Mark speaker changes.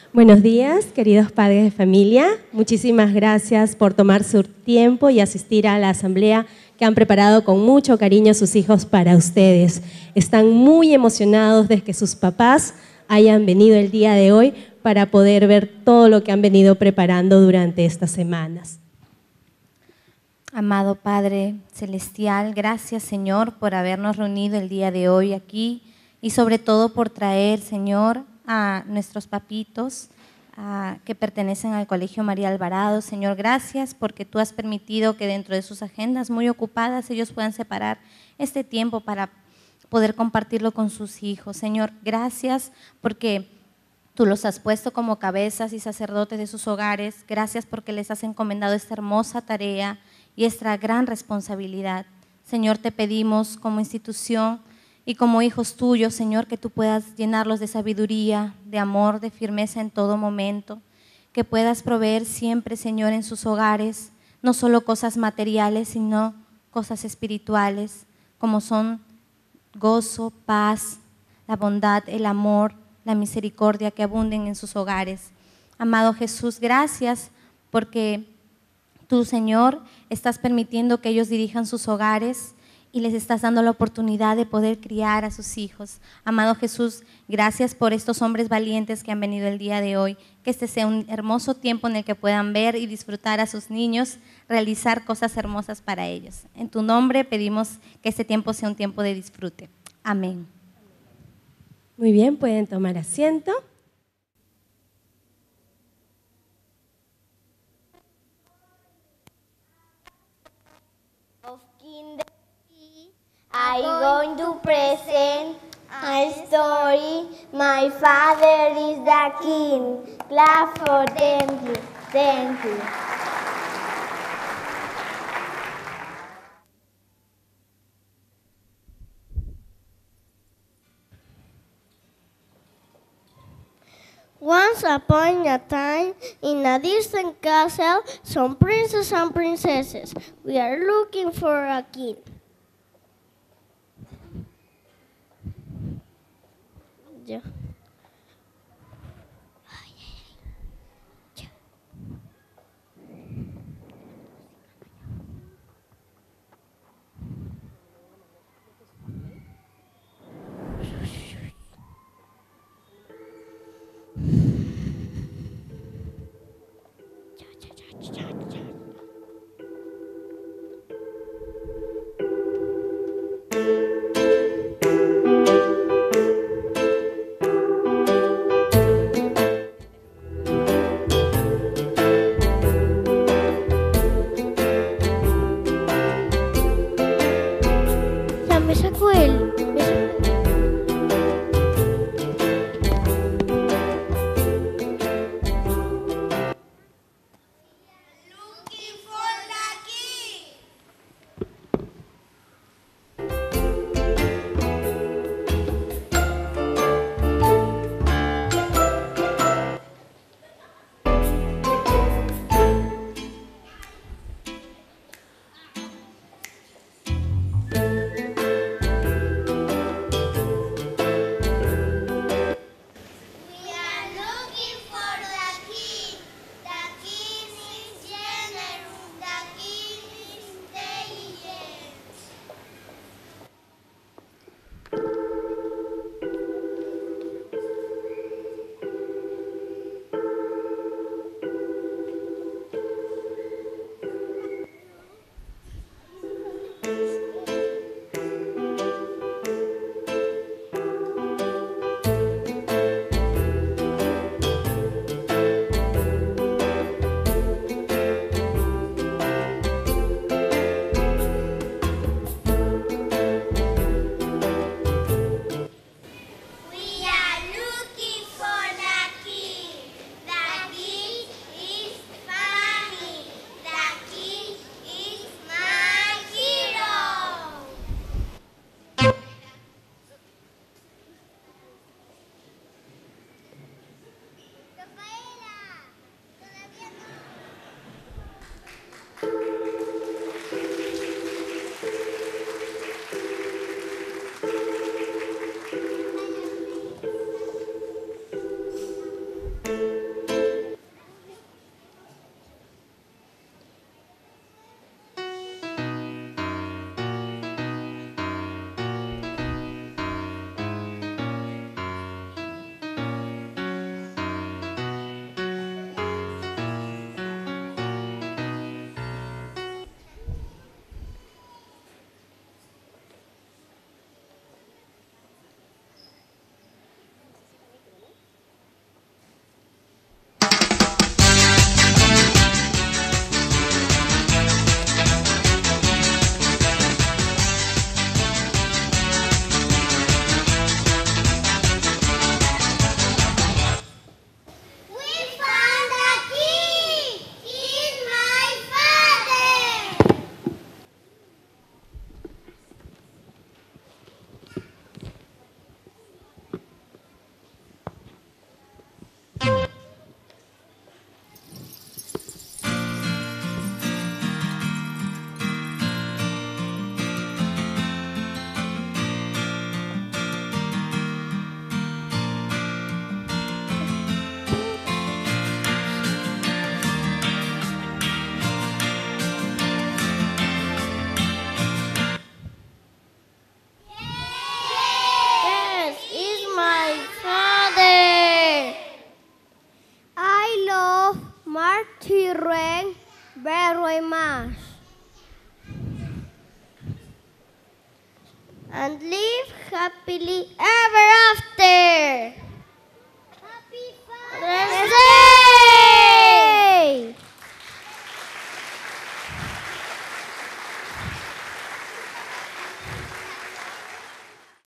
Speaker 1: Buenos días, queridos padres de familia. Muchísimas gracias por tomar su tiempo y asistir a la asamblea que han preparado con mucho cariño sus hijos para ustedes. Están muy emocionados de que sus papás hayan venido el día de hoy para poder ver todo lo que han venido preparando durante estas semanas.
Speaker 2: Amado Padre Celestial, gracias, Señor, por habernos reunido el día de hoy aquí y sobre todo por traer, Señor, a nuestros papitos que pertenecen al Colegio María Alvarado. Señor, gracias porque tú has permitido que dentro de sus agendas muy ocupadas ellos puedan separar este tiempo para poder compartirlo con sus hijos. Señor, gracias porque tú los has puesto como cabezas y sacerdotes de sus hogares. Gracias porque les has encomendado esta hermosa tarea y esta gran responsabilidad. Señor, te pedimos como institución y como hijos tuyos, Señor, que tú puedas llenarlos de sabiduría, de amor, de firmeza en todo momento, que puedas proveer siempre, Señor, en sus hogares, no solo cosas materiales, sino cosas espirituales, como son gozo, paz, la bondad, el amor, la misericordia que abunden en sus hogares. Amado Jesús, gracias porque tú, Señor, estás permitiendo que ellos dirijan sus hogares y les estás dando la oportunidad de poder criar a sus hijos. Amado Jesús, gracias por estos hombres valientes que han venido el día de hoy. Que este sea un hermoso tiempo en el que puedan ver y disfrutar a sus niños, realizar cosas hermosas para ellos. En tu nombre pedimos que este tiempo sea un tiempo de disfrute. Amén.
Speaker 1: Muy bien, pueden tomar asiento.
Speaker 3: I'm going to present a story. My father is the king. Clap for them. Thank you. Once upon a time, in a distant castle, some princes and princesses. We are looking for a king. Yeah. martyren very much and live happily ever after. Happy Father's Day!